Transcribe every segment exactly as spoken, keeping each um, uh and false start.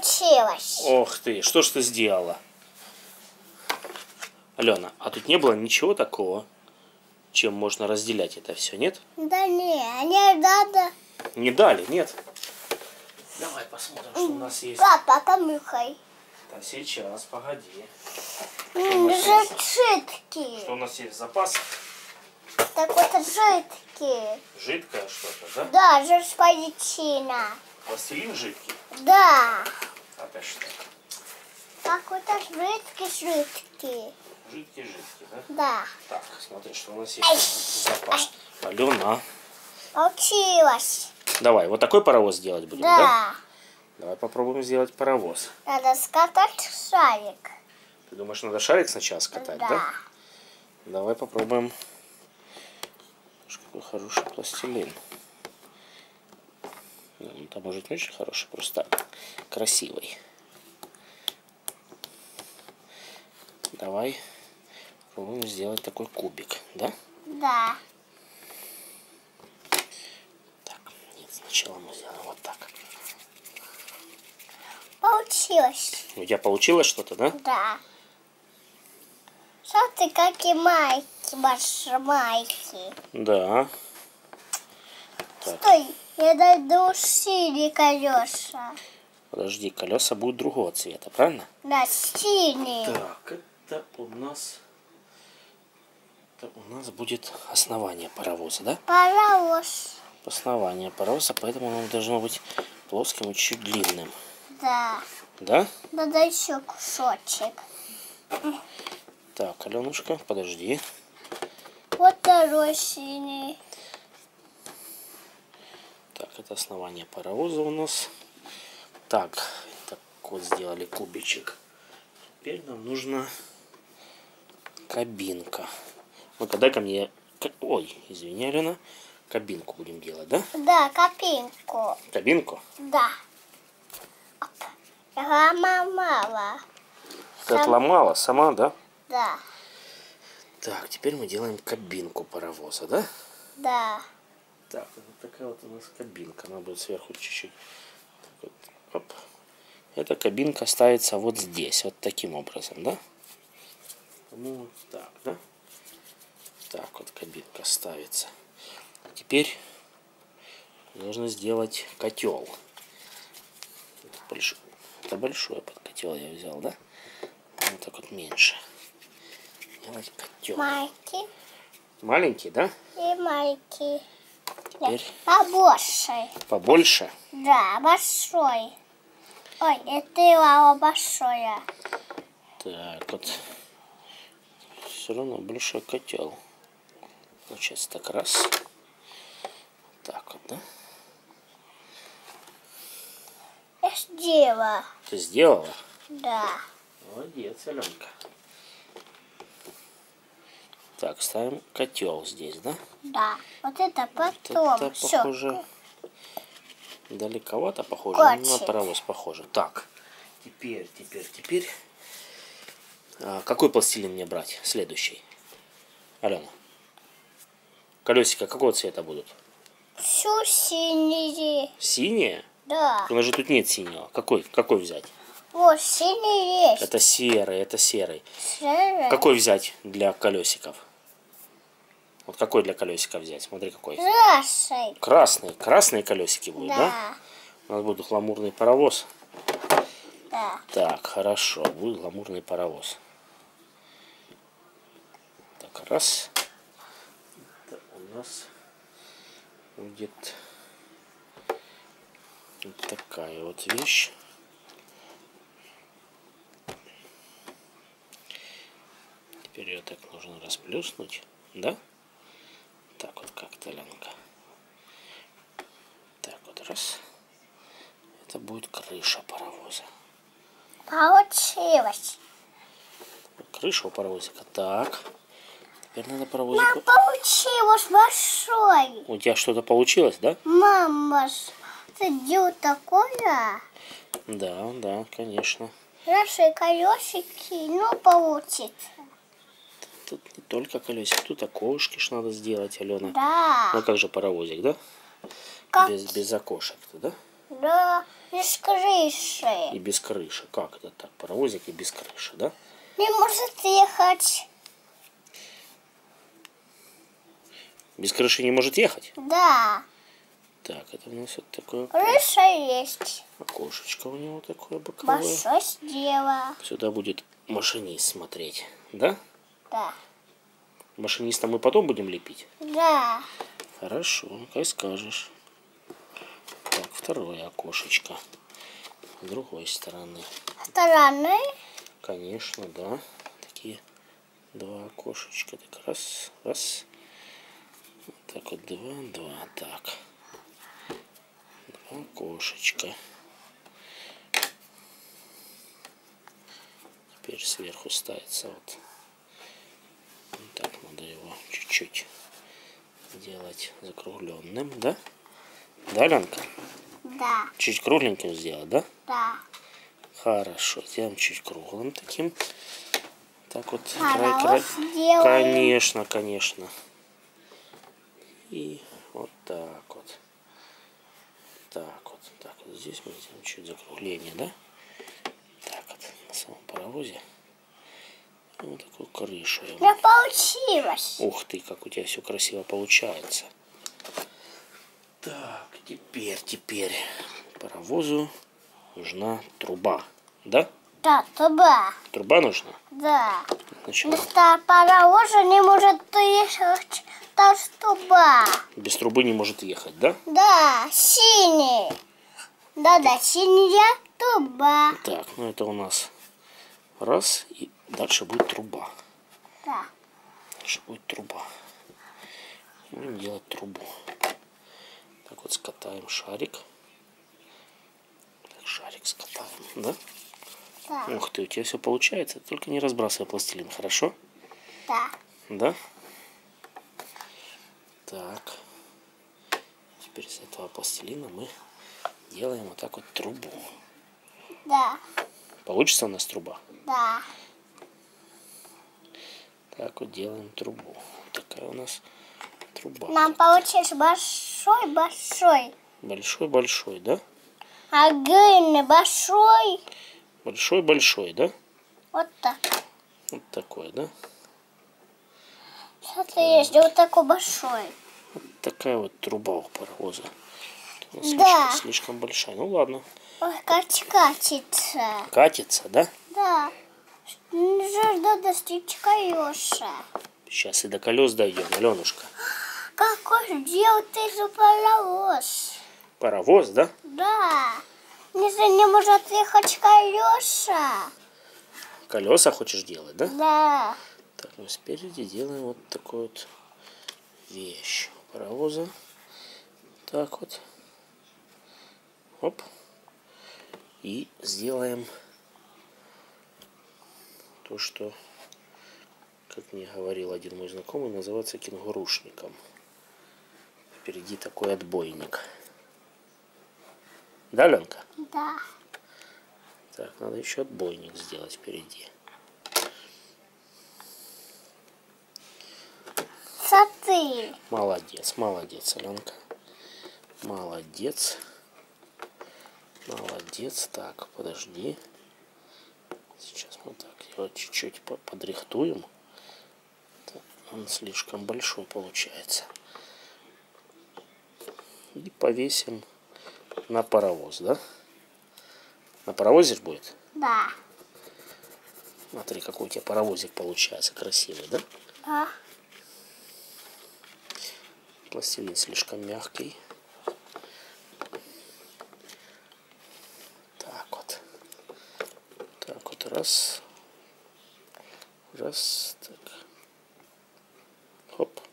Получилось. Ох ты, что ж ты сделала? Алена, а тут не было ничего такого, чем можно разделять это все, нет? Да не, не надо. Не дали, нет? Давай посмотрим, что у нас есть. Папа, помыхай. Да сейчас, погоди. Жидкий. Что у нас есть в запасах? Так вот жидкий. Жидкое что-то, да? Да, жирспаличина. Пластилин жидкий? Да. А ты что? Какой-то жидкий-жидкий. Жидкий-жидкий, да? Да. Так, смотри, что у нас есть в запасе. Алена. Получилось. Давай, вот такой паровоз сделать будем, да? Да. Давай попробуем сделать паровоз. Надо скатать шарик. Ты думаешь, надо шарик сначала скатать, да? Да. Давай попробуем. Какой хороший пластилин. Ну, там может не очень хороший, просто красивый. Давай попробуем сделать такой кубик, да? Да. Так, нет, сначала мы сделаем вот так. Получилось. У тебя получилось что-то, да? Да. Смотри, какие майки, большие майки. Да. Так. Стой, я дойду синие колеса. Подожди, колеса будут другого цвета, правильно? Да, синие. Так, это у нас... Это у нас будет основание паровоза, да? Паровоз. Основание паровоза, поэтому оно должно быть плоским и чуть длинным. Да. Да? Надо еще кусочек. Так, Аленушка, подожди. Вот второй синий. Так, это основание паровоза у нас. Так, так вот сделали кубичек. Теперь нам нужна кабинка. Ну-ка, дай ко мне... Ой, извини, Алена. Кабинку будем делать, да? Да, копинку. Кабинку? Да. Оп. Я ломала. Ты Сам- отломала сама, да? Да. Так, теперь мы делаем кабинку паровоза, да? Да. Так, вот такая вот у нас кабинка. Она будет сверху чуть-чуть. Так вот, оп. Эта кабинка ставится вот здесь, вот таким образом, да? Ну, вот так, да? Так вот кабинка ставится. Теперь нужно сделать котел. Это большой, это большой под котел я взял, да? Вот так вот меньше. Делать котел. Майки Маленький, да? и майки. Теперь Побольше. побольше. Да, большой. Ой, это его большое. Так вот. Все равно большой котел. Получается так раз. Так вот, да? Я сделала. Ты сделала? Да. Молодец, Аленка. Так, ставим котел здесь, да? Да. Вот это Вот потом. это Всё. похоже. Далековато похоже. Котик. На паровоз похоже. Так, теперь, теперь, теперь. А, какой пластилин мне брать? Следующий. Алена. Колесика какого цвета будут? Всю синие. Синие? Да. У нас же тут нет синего. Какой? Какой взять? Вот синий есть. Это серый, это серый. Серый. Какой взять для колесиков? Вот какой для колесика взять? Смотри, какой. Красный. Красный. Красные колесики будут, да? Да. У нас будет гламурный паровоз. Да. Так, хорошо. Будет гламурный паровоз. Так, раз. Это у нас будет вот такая вот вещь. Теперь ее так нужно расплюснуть, да? Так вот как-то, Ленка. Так вот раз. Это будет крыша паровоза. Получилось. Крыша у паровозика. Так. Теперь надо Мам, паровозику... получилось большой. У тебя что-то получилось, да? Мама, ты делал такое? Да, да, конечно. Наши колесики, ну, получится. Тут не только колесик, тут окошки ж надо сделать, Алена. Да. Ну как же паровозик, да? Как? Без, без окошек-то, да? Да, без крыши. И без крыши. Как это так? Паровозик и без крыши, да? Не может ехать. Без крыши не может ехать? Да, Так, это у нас вот такое крыша есть. окошечко у него такое боковое. Большое сделала. Сюда будет машинист смотреть, да? Да. Машиниста мы потом будем лепить? Да. Хорошо, как скажешь. Так, второе окошечко. С другой стороны. Стороны. Конечно, да. Такие два окошечка. Так, раз, раз. Вот так вот, два, два. Так. Два окошечка. Теперь сверху ставится вот. Вот так надо его чуть-чуть сделать закругленным, да? Да, Ленка? Да. Чуть кругленьким сделать, да? Да. Хорошо, сделаем чуть круглым таким. Так вот. Паровоз сделаем. Конечно, конечно. И вот так вот. Так вот, так вот. Здесь мы сделаем чуть закругление, да? Так вот, на самом паровозе. И вот такую крышу. Не получилось. Ух ты, как у тебя все красиво получается. Так, теперь, теперь паровозу нужна труба, да? Да, труба. Труба нужна? Да. Значит, Вместо паровоза не может ехать та труба. без трубы не может ехать, да? Да, синий. Да-да, синяя труба. Так, ну это у нас раз, и дальше будет труба. Да. Дальше будет труба. Будем делать трубу. Так вот скатаем шарик. Так, шарик скатаем, да? Да. Ух ты, у тебя все получается. Только не разбрасывай пластилин, хорошо? Да. Да? Так. Теперь с этого пластилина мы делаем вот так вот трубу. Да. Получится у нас труба? Да. Так вот делаем трубу. Вот такая у нас труба. Нам получилось большой-большой. Большой-большой, да? Огромный, большой. Большой-большой, да? Вот так. Вот такой, да? Смотри, есть вот такой большой. Вот такая вот труба у паровоза. У нас Да. слишком, слишком большая. Ну ладно. Ой, как катится. Катится, да? Да. Нужно достичь колеса. Сейчас и до колес дойдем, Аленушка. Какой сделал ты за паровоз? Паровоз, да? Да. Если не может ехать колеса. Колеса хочешь делать, да? Да. Так, мы спереди делаем вот такую вот вещь паровоза. Так вот. Оп. И сделаем то, что, как мне говорил один мой знакомый, называется кенгурушником. Впереди такой отбойник. Да, Ленка? Да. Так, надо еще отбойник сделать впереди. Смотри. Молодец, молодец, Аленка. Молодец. Молодец. Так, подожди. Сейчас мы так его чуть-чуть подрихтуем. Так, он слишком большой получается. И повесим на паровоз, да? На паровозе будет? Да. Смотри, какой у тебя паровозик получается красивый, да? Да. Пластилин слишком мягкий. Так вот. Так вот, раз. Раз, так. Хоп.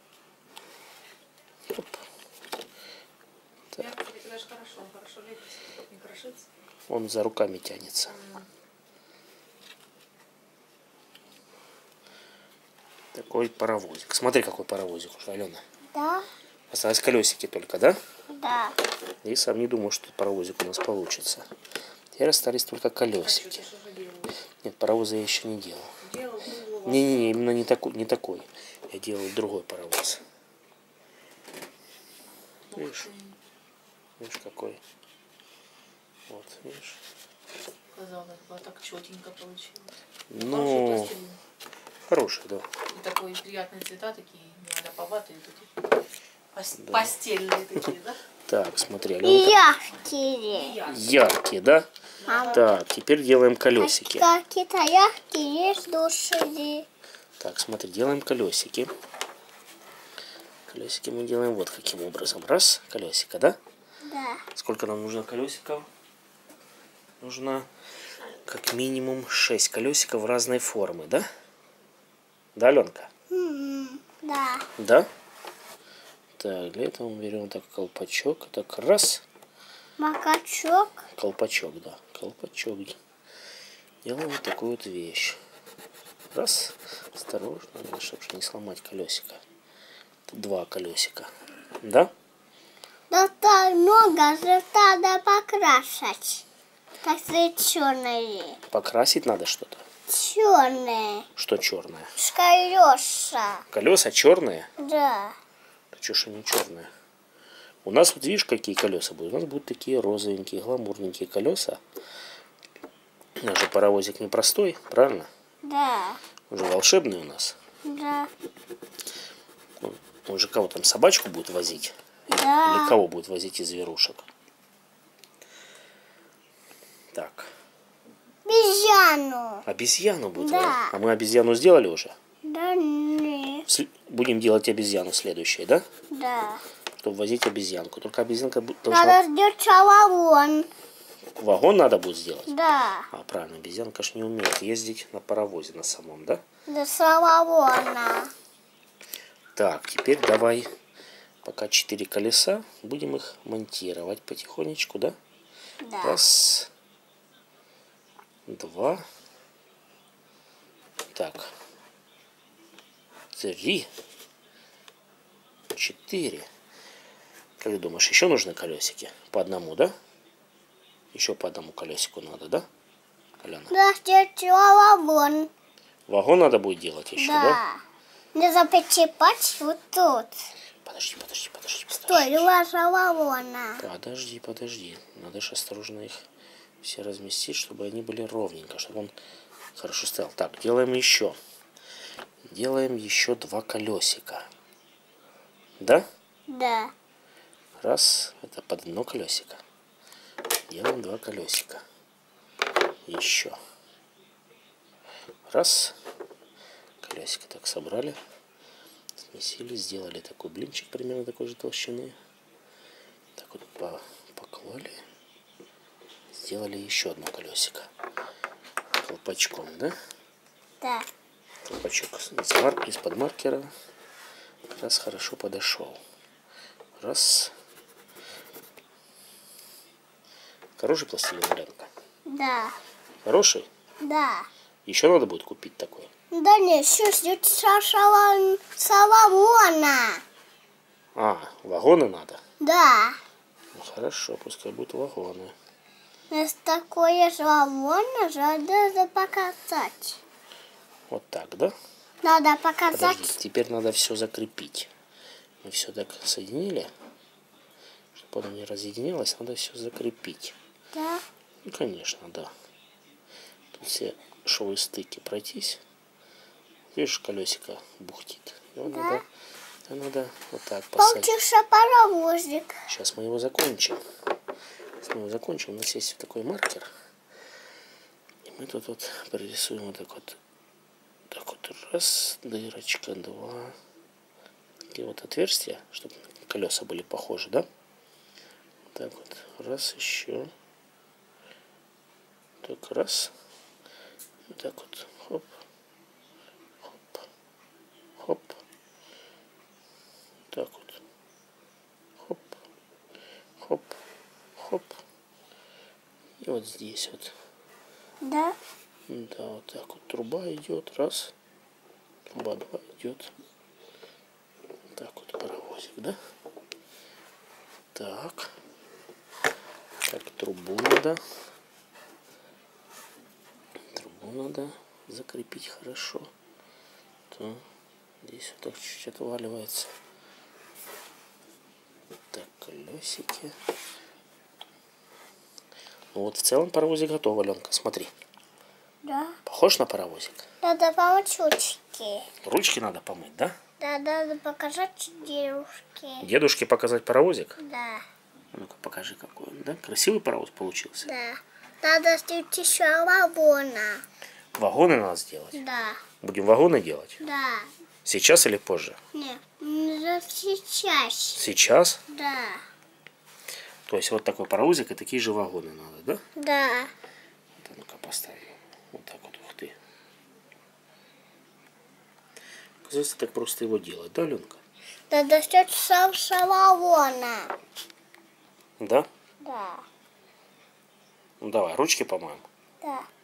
Хоп. Так. Это даже хорошо, он хорошо лепится, не крошится. Он за руками тянется. Такой паровозик. Смотри, какой паровозик уже, Алена. Да. Осталось колесики только, да? Да. И сам не думал, что паровозик у нас получится. Теперь остались только колесики. Нет, паровоза я еще не делал. Делал, был Не-не-не, именно не такой, не такой. Я делал другой паровоз. Видишь? Видишь, какой Вот, видишь? Казалось бы, а так четенько получилось. Хороший Ну, пластилин. хороший, да. И такой приятные цвета такие, не аляповатые, такие. Пос- Постельные такие, да? Так, смотри, И Аленка. яркие. Яркие. Яркие, да? Так, теперь делаем колесики. Какие-то яркие есть души. Так, смотри, делаем колесики. Колесики мы делаем вот каким образом. Раз, колесико, да? Да. Сколько нам нужно колесиков? Нужно как минимум шесть колесиков разной формы, да? Да, Аленка? М, Да. Да? Так, для этого мы берем так колпачок. Так, раз. Макачок. Колпачок, да. Колпачок. Делаем вот такую вот вещь. Раз. Осторожно, чтобы не сломать колесико. Тут два колесика. Да? Да так много же надо покрашать. Так сказать, черные. Покрасить надо что-то. Черные. Что черное? Колеса. Колеса черные? Да. Да что ж они черные? У нас вот видишь, какие колеса будут? У нас будут такие розовенькие, гламурненькие колеса. У нас же паровозик непростой, правильно? Да. Он же волшебный у нас. Да. Он, он же кого там, собачку будет возить? Или Да. кого будет возить из зверушек? Так. Обезьяну. Обезьяну будет Да. возить. А мы обезьяну сделали уже? Да не. С- Будем делать обезьяну следующей, да? Да. Чтобы возить обезьянку. Только обезьянка будет- должна... Надо сделать вагон. Вагон надо будет сделать? Да. А, правильно, обезьянка ж не умеет ездить на паровозе на самом, да? До вагона. Так, теперь давай, пока четыре колеса, будем их монтировать потихонечку, да? Да. Раз, два, так, три, четыре. Как ты думаешь, еще нужны колесики? По одному, да? Еще по одному колесику надо, да, Алена? Да, сделать вагон. Вагон надо будет делать еще, да? Да. Надо прицепать вот тут. Подожди, подожди, подожди, подожди. Стой, ваша вагона. Подожди, подожди. Надо же осторожно их все разместить, чтобы они были ровненько, чтобы он хорошо стоял. Так, делаем еще. Делаем еще два колесика. Да? Да. Раз, это под одно колесико. Делаем два колесика. Еще. Раз. Колесико так собрали. Смесили, сделали такой блинчик примерно такой же толщины. Так вот по- поклали. Сделали еще одно колесико. Колпачком, да? Да. Колпачок из мар- из-под маркера как раз хорошо подошел. Раз. Хороший пластилин, Ленка? Да. Хороший? Да. Еще надо будет купить такой. Да не, все ждет с вагона. А, вагоны надо? Да. Ну, хорошо, пускай будут вагоны. Если такое же вагон, надо показать. Вот так, да? Надо показать. Подожди, теперь надо все закрепить. Мы все так соединили. Чтобы оно не разъединилось, надо все закрепить. Да. Ну, конечно, да. Тут все швы стыки пройтись. Видишь, колесико бухтит. Его Да. надо, его надо вот так посадить. Получился паровозик. Сейчас мы его закончим. Сейчас мы его закончим. У нас есть такой маркер. И мы тут вот прорисуем вот так вот. Так вот, раз, дырочка, два. Такие вот отверстия, чтобы колеса были похожи, да? Так вот, раз, еще. Так, раз. Вот так вот, хоп. Хоп. Хоп. Так вот. Хоп. Хоп. Хоп. И вот здесь вот. Да. Да, вот так вот труба идет. Раз. Труба два идет. Так вот паровозик, да? Так. Так, трубу надо. Трубу надо закрепить хорошо. То здесь вот так чуть-чуть отваливается. Так, колесики. Ну вот в целом паровозик готов, Аленка, смотри. Да. Похож на паровозик? Надо помочь ручки. Ручки надо помыть, да? Да, надо показать девушке. Дедушке показать паровозик? Да, Ну-ка, покажи, какой он, да? Красивый паровоз получился. да. Надо сделать еще вагона. Вагоны надо сделать. Да, Будем вагоны делать? да. Сейчас или позже? Нет, надо сейчас. Сейчас? Да, То есть вот такой паровозик и такие же вагоны надо, да? да. Вот, ну-ка, поставим. Вот так вот, ух ты. Оказывается, так просто его делать, да, Аленка? Надо сделать сам вагона. Да? Да, Ну давай, ручки помоем. да.